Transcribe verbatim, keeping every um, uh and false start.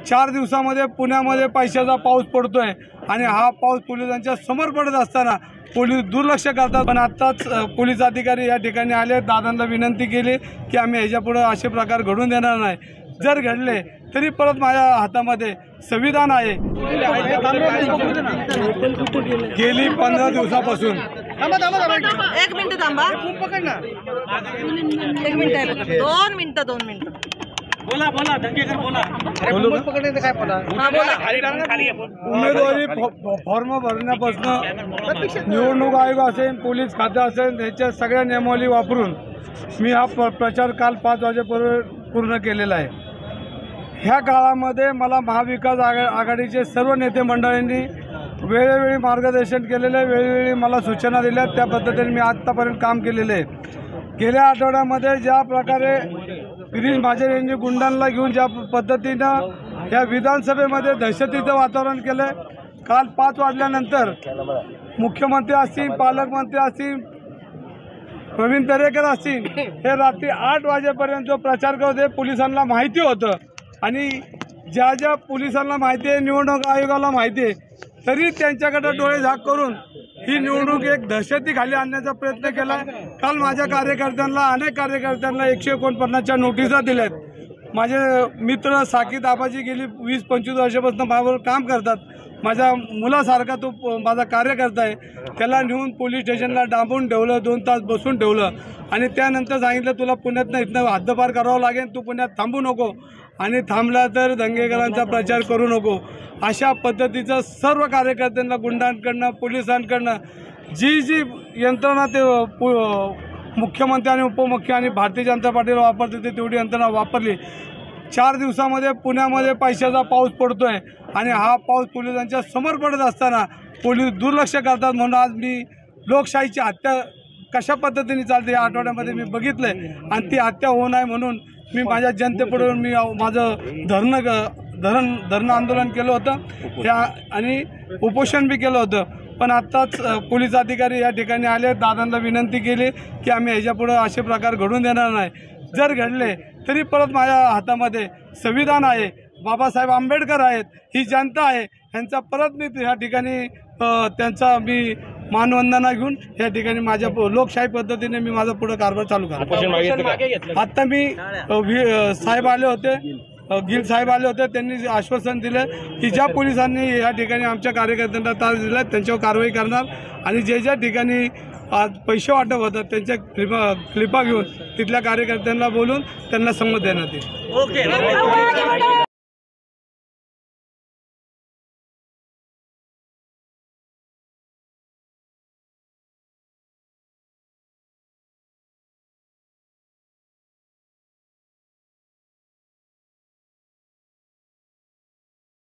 चार दिवसामध्ये पुण्यामध्ये पैशाचा पाऊस पडतोय आणि हा पाऊस पोलिसांच्या समोर पडत असताना पोलीस दुर्लक्ष करतात। पण आत्ताच पोलीस अधिकारी या ठिकाणी आले, दादांना विनंती केली की आम्ही ह्याच्यापुढे असे प्रकार घडून देणार नाही, जर घडले तरी परत माझ्या हातामध्ये संविधान आहे। गेली पंधरा दिवसापासून एक मिनिट थांबा, एक मिनिट दोन मिनिटं दोन मिनिटं बोला बोला दंगेकर बोला पकडण्याचं काय बोला उमेदवारी फॉर्म भरण्यापासून निवडणूक आयोग असेल, पोलीस खातं असेल, याच्या सगळ्या नियमावली वापरून मी हा प्रचार काल पाच वाजेपर्यंत पूर्ण केलेला आहे। ह्या काळामध्ये मला महाविकास आघा आघाडीचे सर्व नेते मंडळींनी वेळोवेळी मार्गदर्शन केलेलं आहे, वेळोवेळी मला सूचना दिल्या, त्या पद्धतीने मी आत्तापर्यंत काम केलेलं आहे। गेल्या आठवड्यामध्ये ज्या प्रकारे गिरीश महाजन यांनी गुंडांना घेऊन ज्या पद्धतीनं या विधानसभेमध्ये दहशतीचं वातावरण केलं, काल पाच वाजल्यानंतर मुख्यमंत्री असतील, पालकमंत्री असतील, प्रवीण दरेकर असतील, हे रात्री आठ वाजेपर्यंत जो प्रचार करत होते पोलिसांना माहिती होतं आणि ज्या ज्या पोलिसांना माहिती आहे, निवडणूक आयोगाला माहिती आहे, तरी त्यांच्याकडे डोळे झाक करून ही निवडणूक एक दहशतीखाली आणण्याचा प्रयत्न केला। काल माझ्या कार्यकर्त्यांना, अनेक कार्यकर्त्यांना एकशे एकोणपन्नासच्या नोटिसा दिल्यात। माझे मित्र साकीत आबाजी गेली वीस पंचवीस वर्षापासून माझ्याबरोबर काम करतात, माझ्या मुलासारखा तो माझा कार्यकर्ता आहे, त्याला नेऊन पोलीस स्टेशनला डांबून ठेवलं, दोन तास बसून ठेवलं आणि त्यानंतर सांगितलं तुला पुण्यातनं इथनं हद्दपार करावं लागेल, तू पुण्यात थांबू नको आणि थांबला तर दंगेकरांचा प्रचार करू नको, अशा पद्धतीचं सर्व कार्यकर्त्यांना गुंडांकडनं, पोलिसांकडनं जी जी यंत्रणा ते मुख्यमंत्री आणि उपमुख्य आणि भारतीय जनता पार्टीला वापरते ते तेवढी यंत्रणा वापरली। चार दिवसामध्ये पुण्यामध्ये पैशाचा पाऊस पडतोय आणि हा पाऊस पोलिसांच्या समोर पडत असताना पोलीस दुर्लक्ष करतात। म्हणून आज मी लोकशाहीची हत्या कशा पद्धतीने चालते या आठवड्यामध्ये मी बघितलं आहे आणि ती हत्या होऊ नये म्हणून मी माझ्या जनतेपुढे मी माझं धरणं धरण धरणं आंदोलन केलं होतं या आणि उपोषण बी केलं होतं। पण आत्ताच पोलीस अधिकारी या ठिकाणी आले, दादांना विनंती केली की आम्ही ह्याच्यापुढे असे प्रकार घडून देणार नाही, जर घडले तरी परत माझ्या हातामध्ये संविधान आहे, बाबासाहेब आंबेडकर आहेत, ही जनता आहे, ह्यांचा परत मी या ठिकाणी त्यांचा मी मानवंदना घेऊन या ठिकाणी माझ्या लोकशाही पद्धतीने मी माझा पुढे कारभार चालू करतो। आता मी साहेब आले होते, गिल साहेब आले होते, त्यांनी आश्वासन दिलं की ज्या पोलिसांनी या ठिकाणी आमच्या कार्यकर्त्यांना त्रास दिला त्यांच्यावर कारवाई करणार आणि जे ज्या ठिकाणी आज पैसे वाटप होतात त्यांच्या क्लिपा क्लिपा घेऊन तिथल्या कार्यकर्त्यांना बोलून त्यांना संमत देण्यात येईल।